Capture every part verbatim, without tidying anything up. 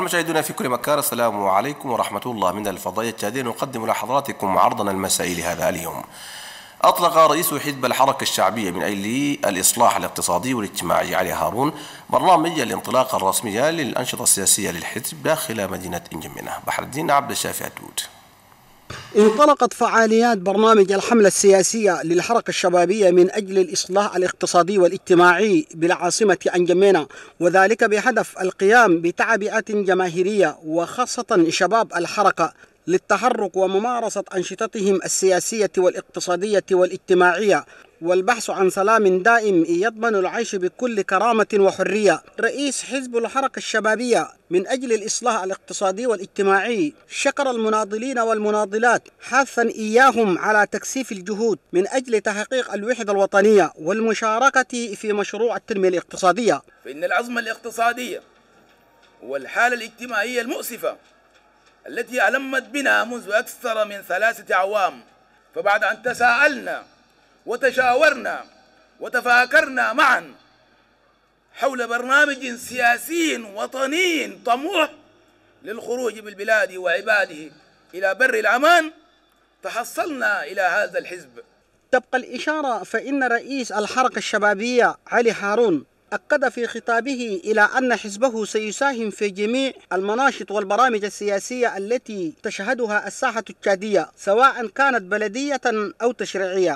المشاهدون في كل مكان، السلام عليكم ورحمة الله. من الفضائية الشهادية نقدم لحضراتكم عرضنا المسائي لهذا اليوم. أطلق رئيس حزب الحركة الشعبية من أجل الإصلاح الاقتصادي والاجتماعي علي هارون برنامج الانطلاق الرسمية للأنشطة السياسية للحزب داخل مدينة إنجمينة. بحر الدين عبد الشافي عدود. انطلقت فعاليات برنامج الحملة السياسية للحركة الشبابية من أجل الإصلاح الاقتصادي والاجتماعي بالعاصمة أنجمينة، وذلك بهدف القيام بتعبئة جماهيرية وخاصة شباب الحركة للتحرك وممارسة أنشطتهم السياسية والاقتصادية والاجتماعية والبحث عن سلام دائم يضمن العيش بكل كرامة وحرية. رئيس حزب الحركة الشبابية من أجل الإصلاح الاقتصادي والاجتماعي شكر المناضلين والمناضلات، حاثا إياهم على تكثيف الجهود من أجل تحقيق الوحدة الوطنية والمشاركة في مشروع التنمية الاقتصادية. فإن العظمة الاقتصادية والحالة الاجتماعية المؤسفة التي ألمت بنا منذ أكثر من ثلاثة أعوام، فبعد أن تساءلنا وتشاورنا وتفاكرنا معا حول برنامج سياسي وطني طموح للخروج بالبلاد وعباده إلى بر الأمان، تحصلنا إلى هذا الحزب. تبقى الإشارة فإن رئيس الحركة الشبابية علي هارون أكد في خطابه إلى أن حزبه سيساهم في جميع المناشط والبرامج السياسية التي تشهدها الساحة التشادية سواء كانت بلدية أو تشريعية.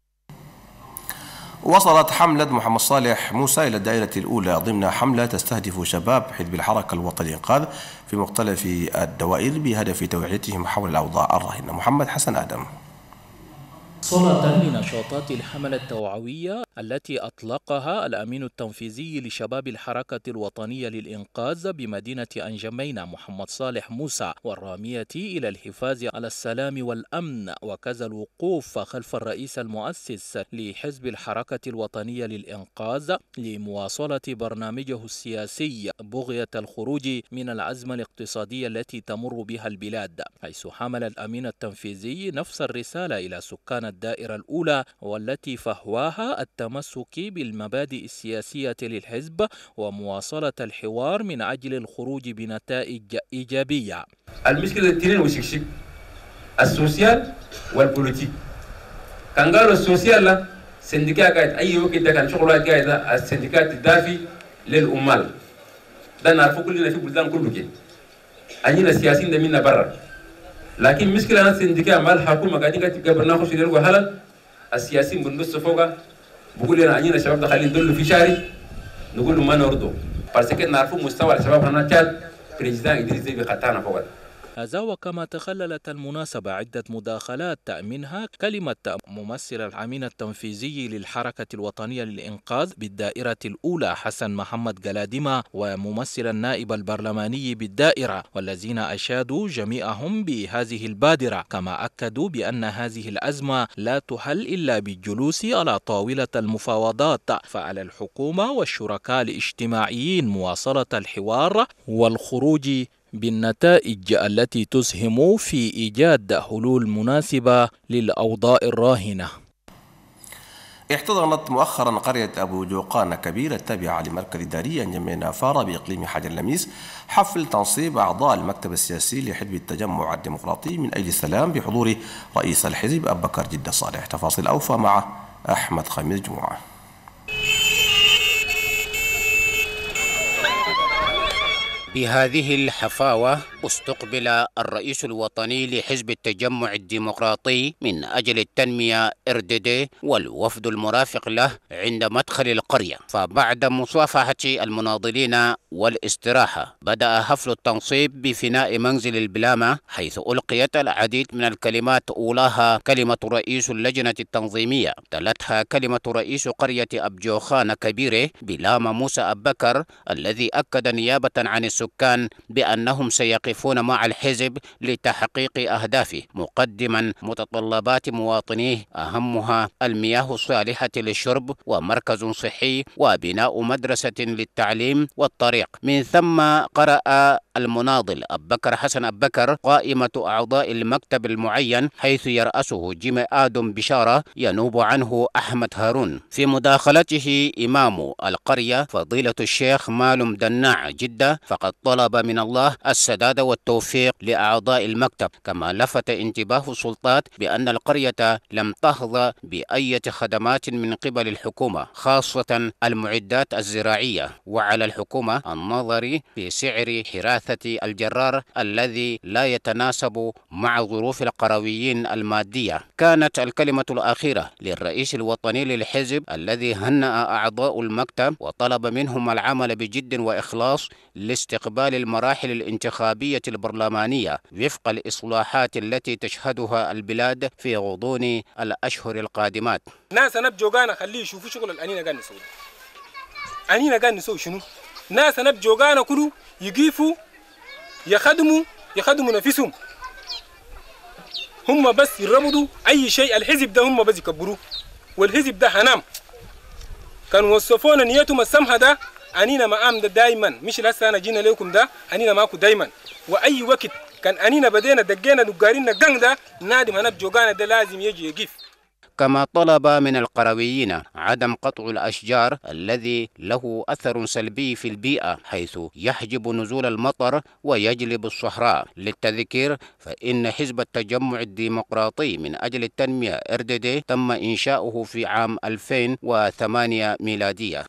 وصلت حملة محمد صالح موسى إلى الدائرة الأولى ضمن حملة تستهدف شباب حزب الحركة الوطني الإنقاذ في مختلف الدوائر بهدف توعيتهم حول الأوضاع الراهنة. محمد حسن آدم. صلة لنشاطات الحملة التوعوية التي أطلقها الأمين التنفيذي لشباب الحركة الوطنية للإنقاذ بمدينة أنجمينة محمد صالح موسى، والرامية إلى الحفاظ على السلام والأمن وكذا الوقوف خلف الرئيس المؤسس لحزب الحركة الوطنية للإنقاذ لمواصلة برنامجه السياسي بغية الخروج من الأزمة الاقتصادية التي تمر بها البلاد، حيث حمل الأمين التنفيذي نفس الرسالة إلى سكان الدائرة الأولى والتي فهواها التمسك بالمبادئ السياسية للحزب ومواصلة الحوار من أجل الخروج بنتائج إيجابية. المشكلة الاثنين وشكشك السوسيال والبوليتيك. كان قالوا السوسيال لا سندكات قاعد أي وقت ده كان شغلات قاعدة السندكات تدافي للأمال، ده نعرفه كلنا في بلدان كله كده. أنينا السياسيين ده منا برا، لكن مشكلة أنا السندكات مال الحكومة قاعدين قاعد ناخذ في دلوقتي هلا السياسيين بنبص فوقها بقول لنا أنينا الشباب ده خلينا ندلوا في شاري نقول له ما نرضوا، بس كده نعرفوا مستوى الشباب هنا كان بريزيدان إدريس ديبي خطانا فوق. هذا وكما تخللت المناسبة عدة مداخلات منها كلمة ممثل الأمين التنفيذي للحركة الوطنية للإنقاذ بالدائرة الأولى حسن محمد جلادمة وممثل النائب البرلماني بالدائرة، والذين أشادوا جميعهم بهذه البادرة، كما أكدوا بأن هذه الأزمة لا تحل إلا بالجلوس على طاولة المفاوضات، فعلى الحكومة والشركاء الاجتماعيين مواصلة الحوار والخروج بالنتائج التي تسهم في إيجاد حلول مناسبة للأوضاع الراهنة. احتضنت مؤخرا قرية أبو جوقان كبير التابعة لمركز إداري أنجمينة فارة بإقليم حجر لميس حفل تنصيب أعضاء المكتب السياسي لحزب التجمع الديمقراطي من أجل السلام بحضور رئيس الحزب أبو بكر جدة صالح. تفاصيل أوفى مع أحمد خميس جمعة. بهذه الحفاوة استقبل الرئيس الوطني لحزب التجمع الديمقراطي من أجل التنمية إرددي والوفد المرافق له عند مدخل القرية، فبعد مصافحة المناضلين والاستراحة بدأ حفل التنصيب بفناء منزل البلامة، حيث ألقيت العديد من الكلمات، أولاها كلمة رئيس اللجنة التنظيمية، تلتها كلمة رئيس قرية أبجوخان كبيرة بلامة موسى أبو بكر، الذي أكد نيابة عن السكان بأنهم سيقفون يقفون مع الحزب لتحقيق أهدافه، مقدما متطلبات مواطنيه أهمها المياه الصالحة للشرب ومركز صحي وبناء مدرسة للتعليم والطريق. من ثم قرأ المناضل أبكر حسن أبكر قائمة أعضاء المكتب المعين حيث يرأسه جيم آدم بشارة ينوب عنه أحمد هارون. في مداخلته إمام القرية فضيلة الشيخ مالم دناع جدة فقد طلب من الله السداد والتوفيق لأعضاء المكتب، كما لفت انتباه السلطات بأن القرية لم تحظى بأي خدمات من قبل الحكومة خاصة المعدات الزراعية، وعلى الحكومة النظر في سعر حراثة الجرار الذي لا يتناسب مع ظروف القرويين المادية. كانت الكلمة الأخيرة للرئيس الوطني للحزب الذي هنأ أعضاء المكتب وطلب منهم العمل بجد وإخلاص لاستقبال المراحل الانتخابية البرلمانية وفق الإصلاحات التي تشهدها البلاد في غضون الأشهر القادمات. ناس نبجوغانا خليه يشوفوا شغل الأنينا قاعد نسوي. أنينا قاعد نسوي شنو؟ ناس نبجوغانا كله يقيفوا يخدموا يخدموا نفسهم. هم بس يربطوا أي شيء الحزب ده هم بس يكبروه، والحزب ده هنام. كانوا وصفونا نيتهم السمحة ده أنينا معاهم ده دايما، مش لسه أنا جينا لكم ده أنينا معاكم دايما، وأي وقت كان أنينا بدينا دقينا دقارينا قنق ده نادم هنب جوغانا ده لازم يجي يقف. كما طلب من القرويين عدم قطع الأشجار الذي له أثر سلبي في البيئة حيث يحجب نزول المطر ويجلب الصحراء. للتذكير فإن حزب التجمع الديمقراطي من أجل التنمية إر دي دي تم إنشاؤه في عام ألفين وثمانية ميلادية.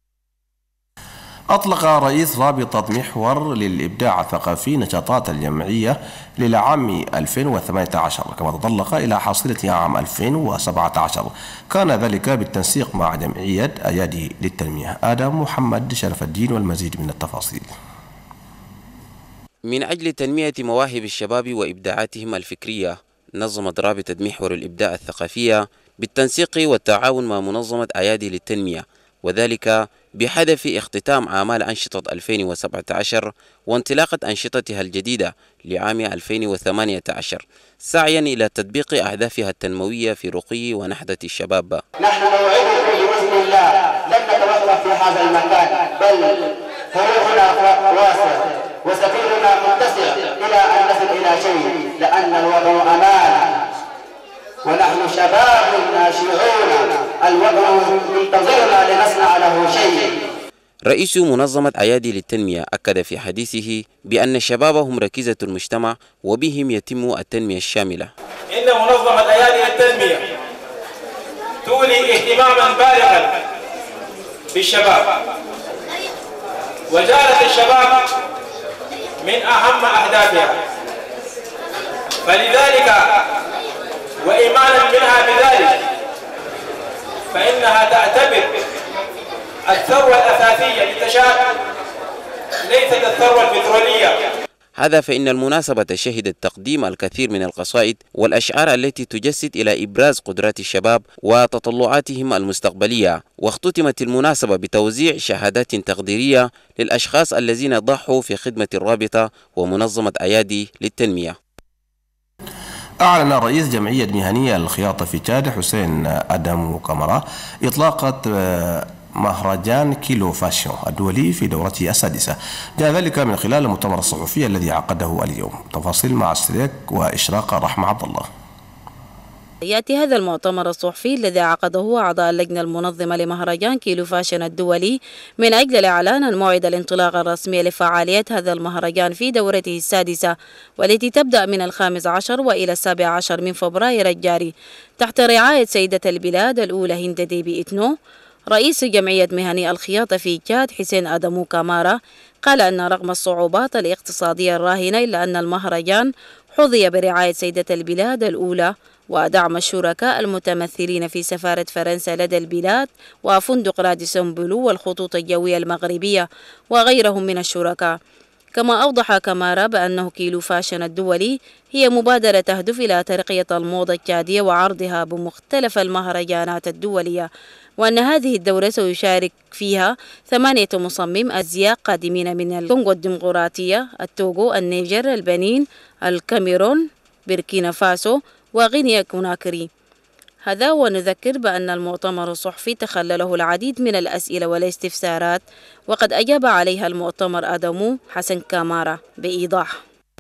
أطلق رئيس رابطة محور للإبداع الثقافي نشاطات الجمعية للعام ألفين وثمانية عشر، كما تطلق إلى حصيلة عام ألفين وسبعة عشر، كان ذلك بالتنسيق مع جمعية أيادي للتنمية. آدم محمد شرف الدين والمزيد من التفاصيل. من أجل تنمية مواهب الشباب وإبداعاتهم الفكرية، نظمت رابطة محور الإبداع الثقافية بالتنسيق والتعاون مع منظمة أيادي للتنمية، وذلك بهدف اختتام أعمال أنشطة ألفين وسبعة عشر وانطلاقة أنشطتها الجديدة لعام ألفين وثمانية عشر، سعيا إلى تطبيق أهدافها التنموية في رقي ونهضة الشباب. نحن نوعدكم بإذن الله لن نتوقف في هذا المكان، بل طريقنا واسع وسبيلنا متسع إلى أن نصل إلى شيء، لأن الوضع أمانة ونحن شباب ناشئون، الوضع منتظرنا لنصنع له شيء. رئيس منظمة أيادي للتنمية أكد في حديثه بأن الشباب هم ركيزة المجتمع وبهم يتم التنمية الشاملة. إن منظمة أيادي للتنمية تولي اهتماما بالغا بالشباب، وجعلت الشباب من أهم أهدافها، فلذلك وإيمانا منها بذلك فإنها تعتبر الثروة الأساسية للشباب ليست الثروة البترولية. هذا فإن المناسبة شهدت تقديم الكثير من القصائد والأشعار التي تجسد إلى إبراز قدرات الشباب وتطلعاتهم المستقبلية، واختتمت المناسبة بتوزيع شهادات تقديرية للأشخاص الذين ضحوا في خدمة الرابطة ومنظمة أيادي للتنمية. أعلن رئيس جمعية مهنية الخياطة في تشاد حسين آدم كامارا إطلاق مهرجان كيلو فاشيون الدولي في دورته السادسة، جاء ذلك من خلال المؤتمر الصحفي الذي عقده اليوم. تفاصيل مع السريك وإشراق رحمة عبد الله. يأتي هذا المؤتمر الصحفي الذي عقده أعضاء اللجنة المنظمة لمهرجان كيلو فاشن الدولي من أجل الإعلان عن موعد الانطلاق الرسمي لفعاليات هذا المهرجان في دورته السادسة، والتي تبدأ من الخامس عشر وإلى السابع عشر من فبراير الجاري تحت رعاية سيدة البلاد الأولى هند ديبي إتنو. رئيس جمعية مهني الخياطة في تشاد حسين آدم كامارا قال أن رغم الصعوبات الاقتصادية الراهنة إلا أن المهرجان حظي برعاية سيدة البلاد الأولى ودعم الشركاء المتمثلين في سفارة فرنسا لدى البلاد وفندق راديسون بلو والخطوط الجوية المغربية وغيرهم من الشركاء. كما أوضح كامارا بأنه كيلو فاشن الدولي هي مبادرة تهدف إلى ترقية الموضة التشادية وعرضها بمختلف المهرجانات الدولية، وأن هذه الدورة سيشارك فيها ثمانية مصمم أزياء قادمين من الكونغو الديمقراطية، التوغو، النيجر، البنين، الكاميرون، بوركينا فاسو وغينيا كوناكري. هذا ونذكر بأن المؤتمر الصحفي تخلله العديد من الأسئلة والاستفسارات، وقد أجاب عليها المؤتمر آدمو حسن كامارا بإيضاح.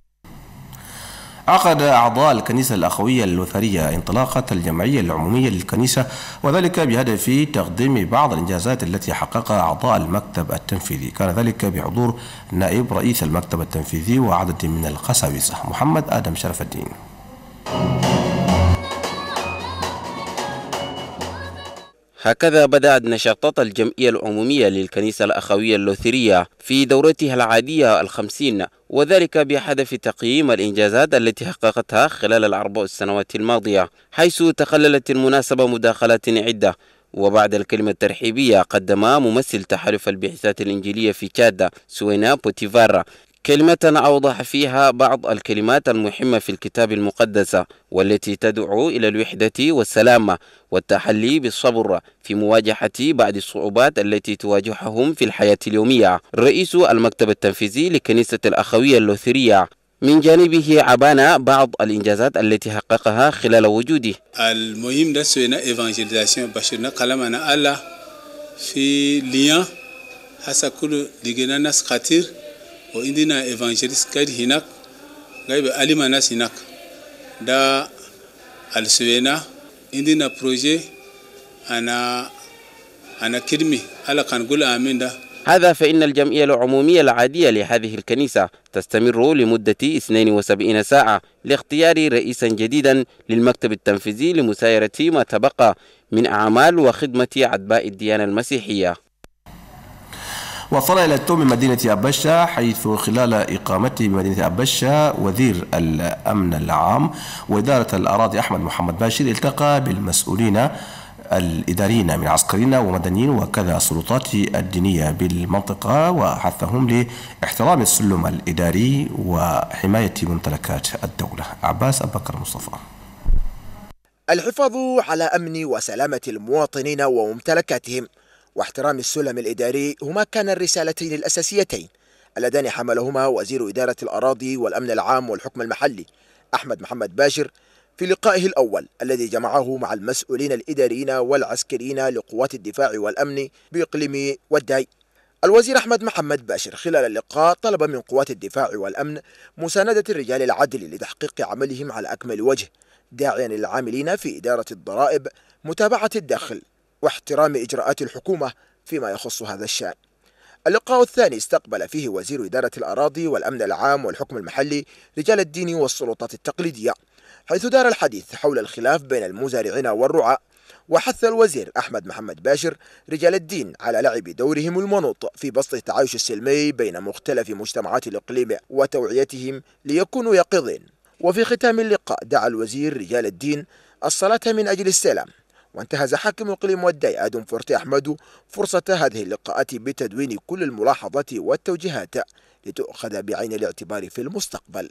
عقد أعضاء الكنيسة الأخوية اللوثرية انطلاقة الجمعية العمومية للكنيسة، وذلك بهدف تقديم بعض الإنجازات التي حققها أعضاء المكتب التنفيذي. كان ذلك بحضور نائب رئيس المكتب التنفيذي وعدد من القساوسة. محمد آدم شرف الدين. هكذا بدأت نشاطات الجمعية العمومية للكنيسة الأخوية اللوثرية في دورتها العادية الخمسين، وذلك بهدف تقييم الإنجازات التي حققتها خلال الأربع سنوات الماضية، حيث تخللت المناسبة مداخلات عدة. وبعد الكلمة الترحيبية قدم ممثل تحالف البعثات الإنجيلية في تشاد سوينا بوتيفارا كلمة أوضح فيها بعض الكلمات المهمة في الكتاب المقدس، والتي تدعو إلى الوحدة والسلامة والتحلي بالصبر في مواجهة بعض الصعوبات التي تواجههم في الحياة اليومية. رئيس المكتب التنفيذي لكنيسة الأخوية اللوثرية من جانبه عبانا بعض الإنجازات التي حققها خلال وجوده. المهم ده سوينا إيفانجيليزاسيون بشرنا كلامنا الله في ليان هسا كل لجنا ناس خطير وعندنا إيفانجيليست كاد هناك غيب علم ناس هناك دا السوينا عندنا بروجي أنا أنا كرمي على كان قول آمين ده. هذا فإن الجمعية العمومية العادية لهذه الكنيسة تستمر لمدة اثنين وسبعين ساعة لاختيار رئيسا جديدا للمكتب التنفيذي لمسايرة ما تبقى من أعمال وخدمة عتباء الديانة المسيحية. وصل إلى التوم مدينة أبشة، حيث خلال إقامته بمدينة أبشة وزير الأمن العام وإدارة الأراضي أحمد محمد باشر التقى بالمسؤولين الإداريين من عسكريين ومدنيين وكذا السلطات الدينية بالمنطقة، وحثهم لاحترام السلم الإداري وحماية ممتلكات الدولة. عباس أبو بكر مصطفى. الحفاظ على أمن وسلامة المواطنين وممتلكاتهم واحترام السلم الإداري هما كان الرسالتين الأساسيتين اللذان حملهما وزير إدارة الأراضي والأمن العام والحكم المحلي أحمد محمد باشر في لقائه الأول الذي جمعه مع المسؤولين الإداريين والعسكريين لقوات الدفاع والأمن بإقليم وداي. الوزير أحمد محمد باشر خلال اللقاء طلب من قوات الدفاع والأمن مساندة رجال العدل لتحقيق عملهم على أكمل وجه، داعيا العاملين في إدارة الضرائب متابعة الداخل واحترام إجراءات الحكومة فيما يخص هذا الشأن. اللقاء الثاني استقبل فيه وزير إدارة الأراضي والأمن العام والحكم المحلي رجال الدين والسلطات التقليدية، حيث دار الحديث حول الخلاف بين المزارعين والرعاة، وحث الوزير أحمد محمد باشر رجال الدين على لعب دورهم المنوط في بسط التعايش السلمي بين مختلف مجتمعات الإقليم وتوعيتهم ليكونوا يقظين. وفي ختام اللقاء دعا الوزير رجال الدين الصلاة من أجل السلام، وانتهز حاكم إقليم وداي آدم فورتي أحمد فرصة هذه اللقاءات بتدوين كل الملاحظات والتوجيهات لتؤخذ بعين الاعتبار في المستقبل.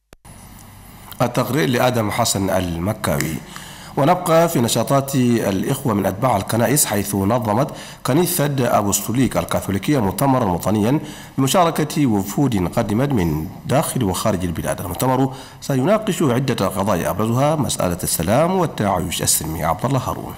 التقرير لآدم حسن المكاوي. ونبقى في نشاطات الإخوة من أتباع الكنائس، حيث نظمت كنيسة أبوستوليك الكاثوليكية مؤتمرا وطنيا بمشاركة وفود قدمت من داخل وخارج البلاد. المؤتمر سيناقش عدة قضايا أبرزها مسألة السلام والتعايش السلمي. عبد الله هارون.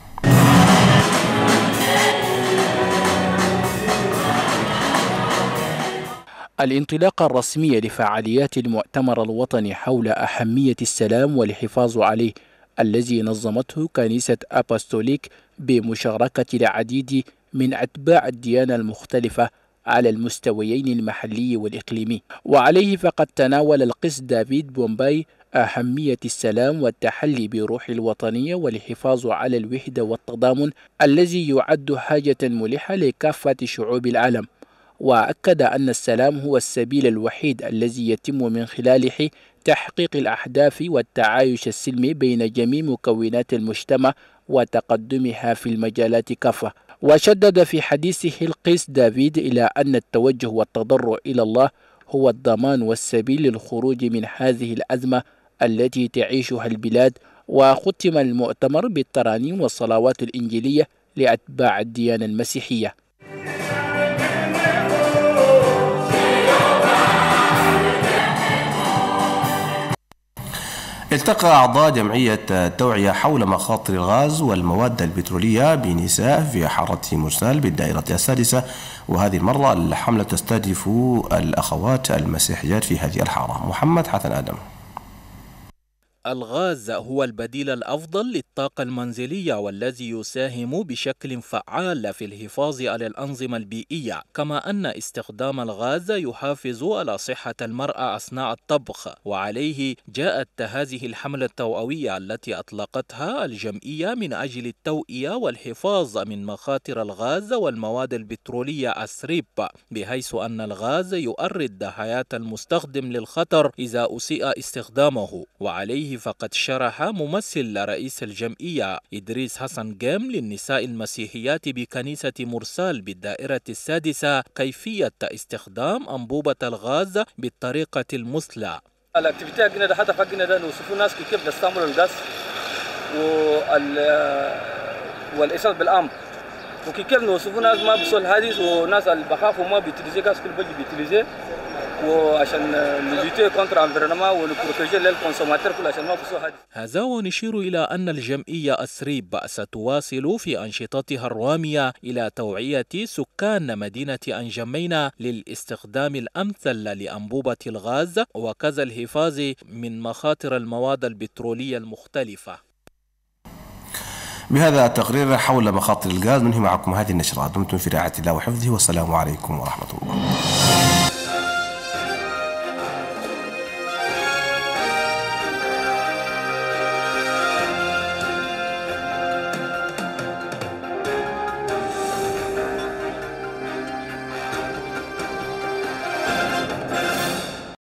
الانطلاقة الرسمية لفعاليات المؤتمر الوطني حول أهمية السلام والحفاظ عليه الذي نظمته كنيسة أبوستوليك بمشاركة العديد من أتباع الديانة المختلفة على المستويين المحلي والإقليمي. وعليه فقد تناول القس دافيد بومباي أهمية السلام والتحلي بروح الوطنية والحفاظ على الوحدة والتضامن الذي يعد حاجة ملحة لكافة شعوب العالم، وأكد أن السلام هو السبيل الوحيد الذي يتم من خلاله تحقيق الأهداف والتعايش السلمي بين جميع مكونات المجتمع وتقدمها في المجالات كافة. وشدد في حديثه القس دافيد إلى أن التوجه والتضرع إلى الله هو الضمان والسبيل للخروج من هذه الأزمة التي تعيشها البلاد. وختم المؤتمر بالترانيم والصلوات الإنجيلية لأتباع الديانة المسيحية. التقى أعضاء جمعية التوعية حول مخاطر الغاز والمواد البترولية بنساء في حارة مرسال بالدائرة السادسة، وهذه المرة الحملة تستهدف الأخوات المسيحيات في هذه الحارة. محمد حسن آدم. الغاز هو البديل الأفضل للطاقة المنزلية والذي يساهم بشكل فعال في الحفاظ على الأنظمة البيئية، كما أن استخدام الغاز يحافظ على صحة المرأة أثناء الطبخ. وعليه جاءت هذه الحملة التوعوية التي أطلقتها الجمعية من أجل التوعية والحفاظ من مخاطر الغاز والمواد البترولية السريب، بحيث أن الغاز يؤرد حياة المستخدم للخطر إذا أسيء استخدامه. وعليه فقد شرح ممثل رئيس الجمعية إدريس حسن جيم للنساء المسيحيات بكنيسة مرسال بالدائرة السادسة كيفية استخدام أنبوبة الغاز بالطريقة المثلى. الاكتيفيتي حقنا ده هدف حقنا ده نوصفوا ناس كيف بيستعملوا الغاز وال والإشارة بالأمر، وكيف نوصفوا ناس ما بيصل حادث وناس اللي بخافوا ما بيتلزي غاز كل بيجي بيتلزي، وعشان نلوتي كونتر انفيرونمون ونبروتيجي للكونسوماتور كل عشان ما بيصير حادث. هذا ونشير إلى أن الجمعية السريب ستواصل في أنشطتها الرامية إلى توعية سكان مدينة أنجمينا للاستخدام الأمثل لأنبوبة الغاز وكذا الحفاظ من مخاطر المواد البترولية المختلفة. بهذا التقرير حول مخاطر الغاز ننهي معكم هذه النشرات. دمتم في رعاية الله وحفظه، والسلام عليكم ورحمة الله.